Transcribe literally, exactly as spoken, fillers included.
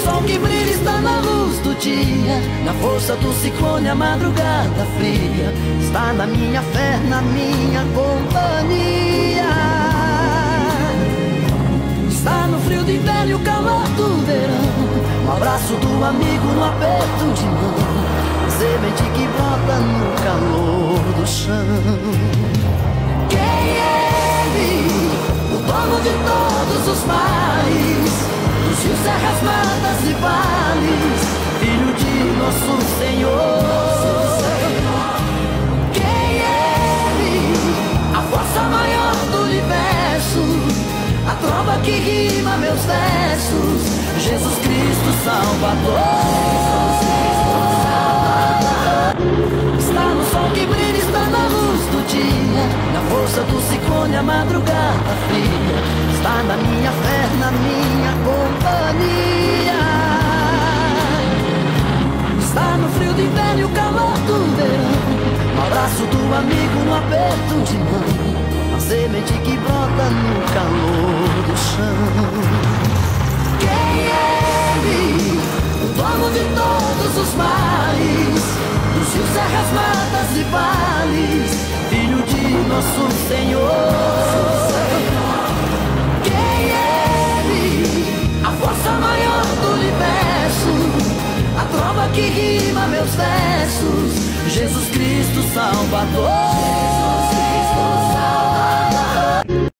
sol que brilha está na luz do dia, na força do ciclone a madrugada fria. Está na minha fé, na minha companhia. Está no frio do inverno e o calor do verão, no abraço do amigo, no aperto de mão, semente que brota no calor do chão. Quem é Ele? O dono de todos os mares, dos rios, serras, matas e vales, Filho de nosso Senhor. Quem é Ele? A força maior do universo, a trova que rima meus versos, Jesus Cristo Salvador. Está no sol que brilha, está na luz do dia, na força do ciclone a madrugada fria. Está na minha fé, na minha companhia. Está no frio do inverno e o calor do verão, no abraço do amigo, no aperto de mão, a semente que brota no calor do chão. Quem é Ele? O dono de todos os mares, dos rios, serras, matas e vales, Filho de nosso Senhor. Quem é Ele? A força maior do universo, a trova que rima meus versos, Jesus Cristo Salvador.